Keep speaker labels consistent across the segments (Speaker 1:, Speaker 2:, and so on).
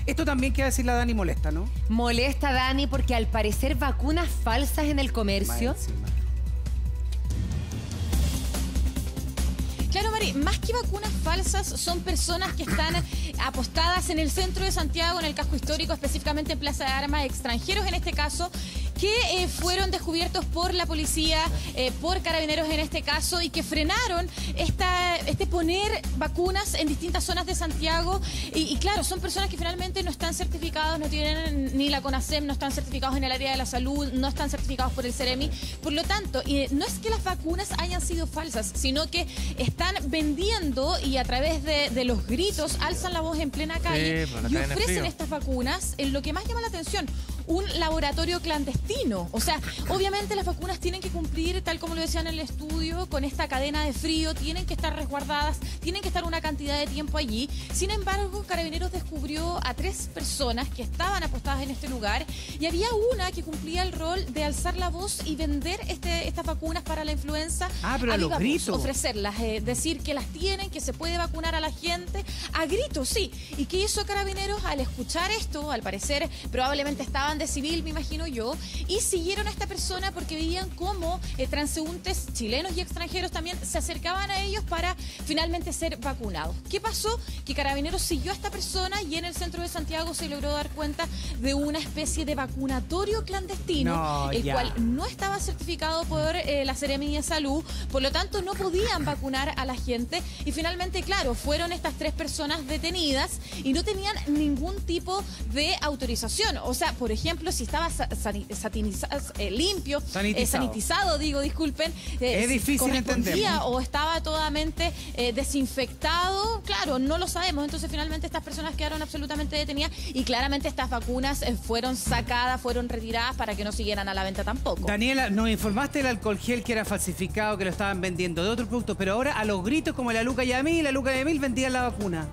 Speaker 1: Esto también, que decir la Dani, molesta, ¿no?
Speaker 2: Molesta, Dani, porque al parecer vacunas falsas en el comercio.
Speaker 3: Claro, Mari, más que vacunas falsas, son personas que están apostadas en el centro de Santiago, en el casco histórico, específicamente en Plaza de Armas, extranjeros en este caso, que fueron descubiertos por la policía, por carabineros en este caso, y que frenaron este poner vacunas en distintas zonas de Santiago. Y claro, son personas que finalmente no están certificados, no tienen ni la CONASEM, no están certificados en el área de la salud, no están certificados por el Ceremi. Por lo tanto, no es que las vacunas hayan sido falsas, sino que están vendiendo y a través de los gritos alzan la voz en plena calle y ofrecen estas vacunas en lo que más llama la atención, un laboratorio clandestino. O sea, obviamente las vacunas tienen que cumplir, tal como lo decían en el estudio, con esta cadena de frío, tienen que estar resguardadas, tienen que estar una cantidad de tiempo allí. Sin embargo, Carabineros descubrió a 3 personas que estaban apostadas en este lugar y había una que cumplía el rol de alzar la voz y vender estas vacunas para la influenza.
Speaker 1: Pero a los gritos.
Speaker 3: Ofrecerlas, decir que las tienen, que se puede vacunar a la gente, a gritos, sí. ¿Y qué hizo Carabineros al escuchar esto? Al parecer, probablemente estaban de civil, me imagino yo, y siguieron a esta persona porque veían cómo transeúntes chilenos y extranjeros también se acercaban a ellos para finalmente ser vacunados. ¿Qué pasó? Que Carabineros siguió a esta persona y en el centro de Santiago se logró dar cuenta de una especie de vacunatorio clandestino, el cual no estaba certificado por la Seremi de Salud, por lo tanto no podían vacunar a la gente y finalmente, claro, fueron estas 3 personas detenidas y no tenían ningún tipo de autorización. O sea, por ejemplo, si estaba limpio, sanitizado, disculpen,
Speaker 1: es difícil entender, ¿no?
Speaker 3: O estaba totalmente desinfectado, claro, no lo sabemos. Entonces finalmente estas personas quedaron absolutamente detenidas y claramente estas vacunas fueron sacadas, fueron retiradas para que no siguieran a la venta tampoco.
Speaker 1: Daniela, nos informaste del alcohol gel que era falsificado, que lo estaban vendiendo de otros productos, pero ahora a los gritos como la Luca Yamil y la Luca Yamil vendían la vacuna.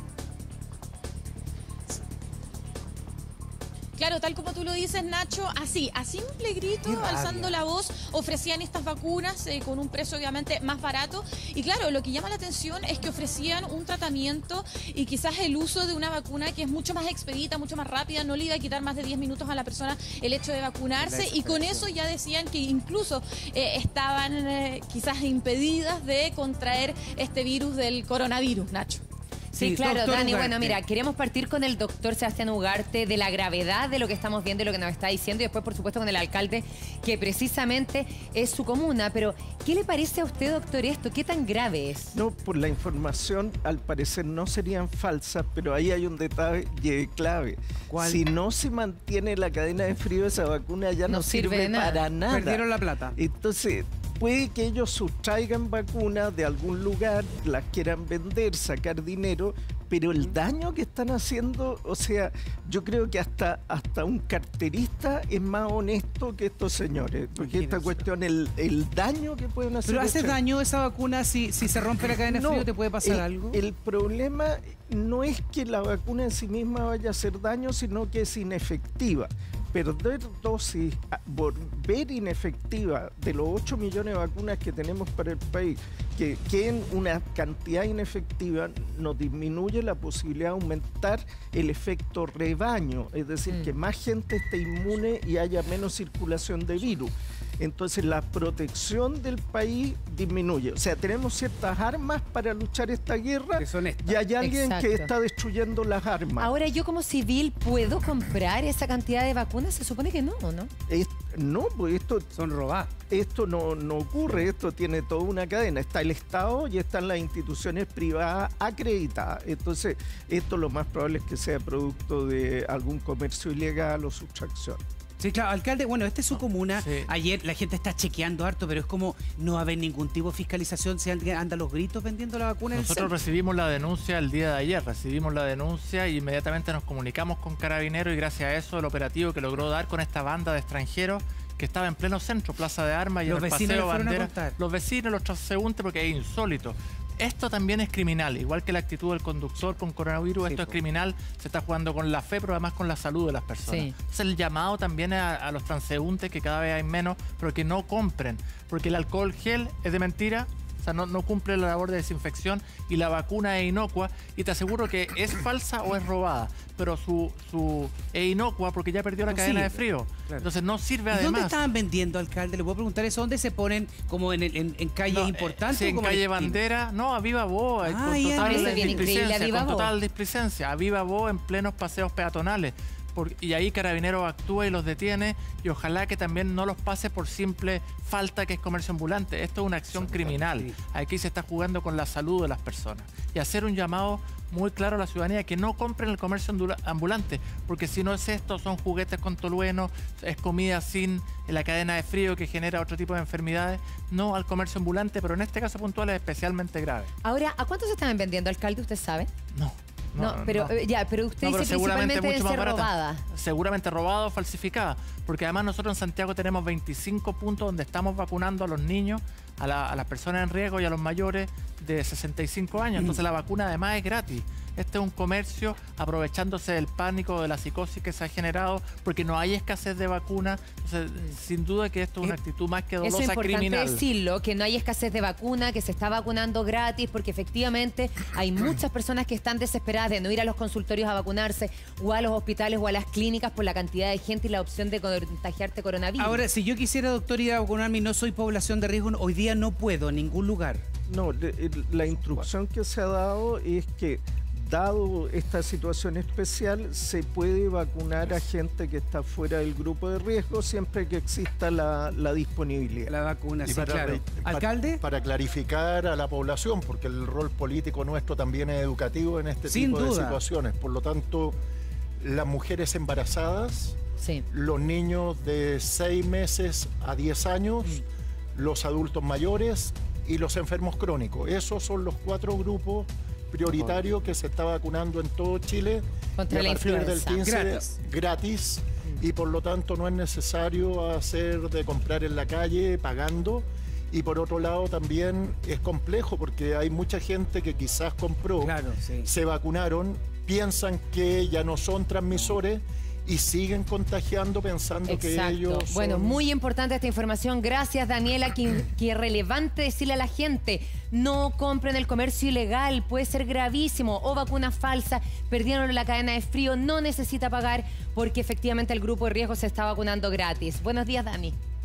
Speaker 3: Claro, tal como tú lo dices, Nacho, así, a simple grito, alzando la voz, ofrecían estas vacunas con un precio obviamente más barato. Y claro, lo que llama la atención es que ofrecían un tratamiento y quizás el uso de una vacuna que es mucho más expedita, mucho más rápida, no le iba a quitar más de 10 minutos a la persona el hecho de vacunarse. Y con eso ya decían que incluso estaban quizás impedidas de contraer este virus del coronavirus, Nacho.
Speaker 2: Sí, claro, Dani.
Speaker 1: Ugarte.
Speaker 2: Bueno, mira, queremos partir con el doctor Sebastián Ugarte de la gravedad de lo que estamos viendo y lo que nos está diciendo, y después, por supuesto, con el alcalde, que precisamente es su comuna. Pero, ¿qué le parece a usted, doctor, esto? ¿Qué tan grave es?
Speaker 4: No, por la información, al parecer no serían falsas, pero ahí hay un detalle clave.
Speaker 1: ¿Cuál?
Speaker 4: Si no se mantiene la cadena de frío, esa vacuna ya no sirve
Speaker 2: de nada.
Speaker 4: para nada.
Speaker 1: Perdieron la plata.
Speaker 4: Entonces, puede que ellos sustraigan vacunas de algún lugar, las quieran vender, sacar dinero, pero el daño que están haciendo, o sea, yo creo que hasta un carterista es más honesto que estos señores, porque esta cuestión, el daño que pueden hacer...
Speaker 1: ¿Pero hace daño esa vacuna si se rompe la cadena de frío? ¿Te puede pasar algo?
Speaker 4: El problema no es que la vacuna en sí misma vaya a hacer daño, sino que es inefectiva. Perder dosis, volver inefectiva de los 8 millones de vacunas que tenemos para el país, que en una cantidad inefectiva nos disminuye la posibilidad de aumentar el efecto rebaño, es decir, que más gente esté inmune y haya menos circulación de virus. Entonces la protección del país disminuye. O sea, tenemos ciertas armas para luchar esta guerra y hay alguien que está destruyendo las armas.
Speaker 2: Ahora, ¿yo como civil puedo comprar esa cantidad de vacunas? Se supone que no, ¿no?
Speaker 4: No, pues esto...
Speaker 1: Son robadas.
Speaker 4: Esto no ocurre, esto tiene toda una cadena. Está el Estado y están las instituciones privadas acreditadas. Entonces, esto lo más probable es que sea producto de algún comercio ilegal o sustracción.
Speaker 1: Sí, claro, alcalde, bueno, esta es su comuna.
Speaker 5: Sí.
Speaker 1: Ayer la gente está chequeando harto, pero es como no va a haber ningún tipo de fiscalización si alguien anda a los gritos vendiendo la vacuna.
Speaker 5: Nosotros recibimos la denuncia el día de ayer, y inmediatamente nos comunicamos con Carabineros y gracias a eso el operativo que logró dar con esta banda de extranjeros que estaba en pleno centro, Plaza de Armas y en el Paseo Bandera. Los vecinos, los transeúntes, porque es insólito. Esto también es criminal, igual que la actitud del conductor con coronavirus, esto es criminal, se está jugando con la fe, pero además con la salud de las personas.
Speaker 2: Sí.
Speaker 5: Es el llamado también a los transeúntes, que cada vez hay menos, pero que no compren, porque el alcohol gel es de mentira, sea, no cumple la labor de desinfección y la vacuna es inocua. Y te aseguro que es falsa o es robada, pero es inocua porque ya perdió la cadena de frío. Claro. Entonces no sirve además.
Speaker 1: ¿Dónde estaban vendiendo, alcalde? ¿Le puedo preguntar eso? ¿Dónde se ponen como en calles importantes?
Speaker 5: Sí, en calle Bandera. No, a viva voz. Con total displicencia. A viva voz en plenos paseos peatonales. Y ahí Carabineros actúa y los detiene, y ojalá que también no los pase por simple falta que es comercio ambulante. Esto es una acción criminal. Aquí se está jugando con la salud de las personas. Y hacer un llamado muy claro a la ciudadanía que no compren el comercio ambulante, porque si no es esto, son juguetes con tolueno, es comida sin la cadena de frío que genera otro tipo de enfermedades. No al comercio ambulante, pero en este caso puntual es especialmente grave.
Speaker 2: Ahora, ¿a cuánto se estaban vendiendo, alcalde? ¿Usted sabe? Pero usted dice
Speaker 5: seguramente
Speaker 2: principalmente
Speaker 5: mucho más barata.
Speaker 2: robada.
Speaker 5: Seguramente robada o falsificada, porque además nosotros en Santiago tenemos 25 puntos donde estamos vacunando a los niños, a las personas en riesgo y a los mayores de 65 años. Entonces la vacuna además es gratis. Este es un comercio aprovechándose del pánico, de la psicosis que se ha generado, porque no hay escasez de vacunas. Entonces, sin duda que esto es una actitud más que dolosa, criminal.
Speaker 2: Es importante decirlo, que no hay escasez de vacuna, que se está vacunando gratis, porque efectivamente hay muchas personas que están desesperadas de no ir a los consultorios a vacunarse, o a los hospitales o a las clínicas por la cantidad de gente y la opción de contagiarte coronavirus.
Speaker 1: Ahora, si yo quisiera, doctor, ir a vacunarme y no soy población de riesgo, hoy día no puedo en ningún lugar.
Speaker 4: No, la instrucción que se ha dado es que, dado esta situación especial, se puede vacunar a gente que está fuera del grupo de riesgo siempre que exista la disponibilidad.
Speaker 1: La vacuna, sí, claro. ¿Alcalde?
Speaker 6: Para clarificar a la población, porque el rol político nuestro también es educativo en este tipo de situaciones. Por lo tanto, las mujeres embarazadas, los niños de 6 meses a 10 años, los adultos mayores y los enfermos crónicos. Esos son los 4 grupos prioritario que se está vacunando en todo Chile
Speaker 2: contra la influenza.
Speaker 6: Del 15 gratis, y por lo tanto no es necesario hacer de comprar en la calle pagando. Y por otro lado también es complejo porque hay mucha gente que quizás compró, se vacunaron, piensan que ya no son transmisores y siguen contagiando pensando que ellos son...
Speaker 2: Bueno, muy importante esta información. Gracias, Daniela. Que es relevante decirle a la gente, no compren el comercio ilegal, puede ser gravísimo. O vacunas falsas, perdieron la cadena de frío, no necesita pagar porque efectivamente el grupo de riesgo se está vacunando gratis. Buenos días, Dani.